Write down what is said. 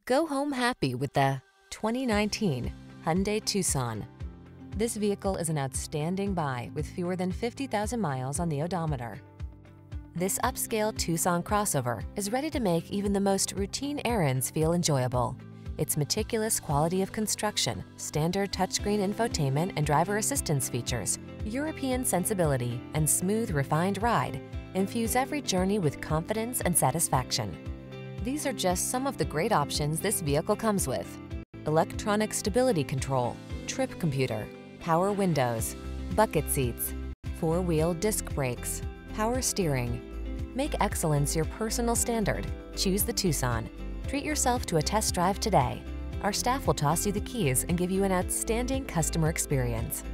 Go home happy with the 2019 Hyundai Tucson. This vehicle is an outstanding buy with fewer than 50,000 miles on the odometer. This upscale Tucson crossover is ready to make even the most routine errands feel enjoyable. Its meticulous quality of construction, standard touchscreen infotainment and driver assistance features, European sensibility, and smooth, refined ride infuse every journey with confidence and satisfaction. These are just some of the great options this vehicle comes with: electronic stability control, trip computer, power windows, bucket seats, four-wheel disc brakes, power steering. Make excellence your personal standard. Choose the Tucson. Treat yourself to a test drive today. Our staff will toss you the keys and give you an outstanding customer experience.